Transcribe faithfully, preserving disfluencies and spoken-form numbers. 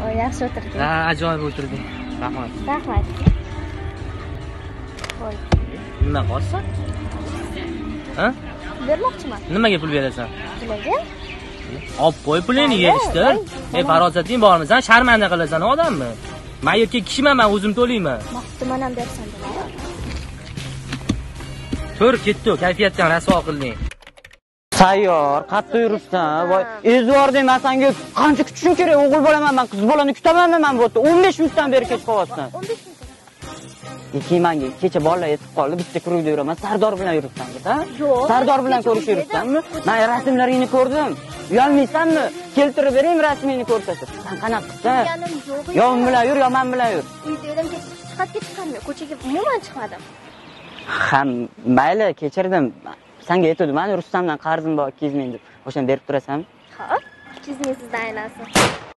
O, yaxshi o'tirding. Ha, ajoyib o'tirding. Rahmat. Rahmat. Qo'y. Nima qolsa? Ha? Bermoqchiman. Nimaga pul berasan? Puliga? Olib qo'y pulingni yeyishtir. Ey, farosating bormi? Sen sharmanda qilasan odammi? Men yerga kishiman, men o'zim to'layman. Maqtuman ham bersan bo'ladimi? Tur, ketdi, kayfiyatdan rasvo qilding. Sayyor, qattiq yuribsan. Voy, ezvor deyman senga. Qancha kutishim kerak? O'g'il bo'laman, men qiz bolani kutamanmi men bu yerda? o'n besh minutdan beri kech qolyapsan. o'n besh minut. Keyin menga kecha bolalar yetib qoldi, bitta krugda yuraman. Sardor bilan yuribsan-da? Yo'q. Sardor bilan ko'rishib yuribsanmi? Men rasmlaringni ko'rdim. Uyalmaysanmi? Keltirib bering rasmingni ko'rsatib. Sen qanaqa qilsan? Yo'q. Yo men bilan yur, yo men bilan yur. Uyda edim, chiqib ketganman. Ko'chaga umuman chiqmadim. Ham mayli, kechirdim. Senga aytdim, men Rustamdan qarzim bor ikki yuz ming deb. O'shani berib turasanmi? Ha? ikki yuz ming sizdan aylansin.